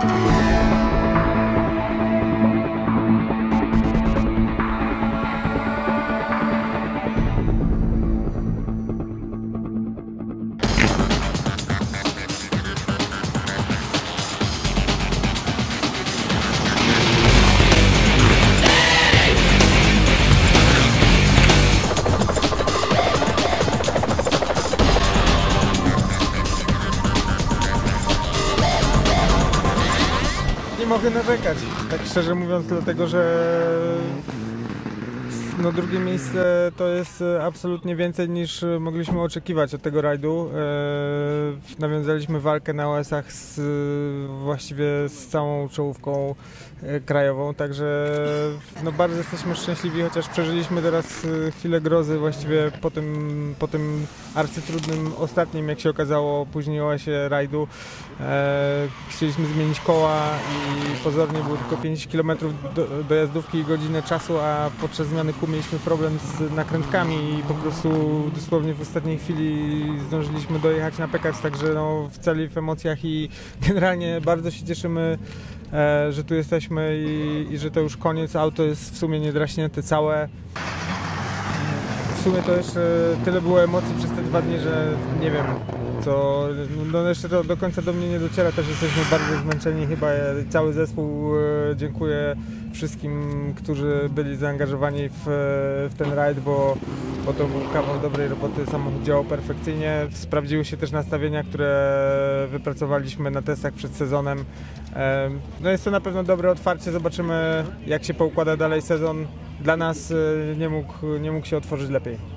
Nie mogę narzekać, tak szczerze mówiąc, dlatego że no, drugie miejsce to jest absolutnie więcej niż mogliśmy oczekiwać od tego rajdu. Nawiązaliśmy walkę na OS-ach właściwie z całą czołówką krajową, także no, bardzo jesteśmy szczęśliwi, chociaż przeżyliśmy teraz chwilę grozy właściwie po tym arcytrudnym ostatnim, jak się okazało, później OS-ie rajdu. Chcieliśmy zmienić koła i pozornie było tylko 5 km dojazdówki i godzinę czasu, a podczas zmiany kół mieliśmy problem z nakrętkami i po prostu dosłownie w ostatniej chwili zdążyliśmy dojechać na Pekacz, także no, w celi, w emocjach i generalnie bardzo się cieszymy, że tu jesteśmy i że to już koniec. Auto jest w sumie niedraśnięte całe. W sumie to jeszcze tyle było emocji przez te 2 dni, że nie wiem, co, no jeszcze to do końca do mnie nie dociera, też jesteśmy bardzo zmęczeni, chyba cały zespół. Dziękuję wszystkim, którzy byli zaangażowani w ten rajd, bo to był kawał dobrej roboty, samochód działał perfekcyjnie, sprawdziły się też nastawienia, które wypracowaliśmy na testach przed sezonem. No jest to na pewno dobre otwarcie, zobaczymy, jak się poukłada dalej sezon. Dla nas nie mógł się otworzyć lepiej.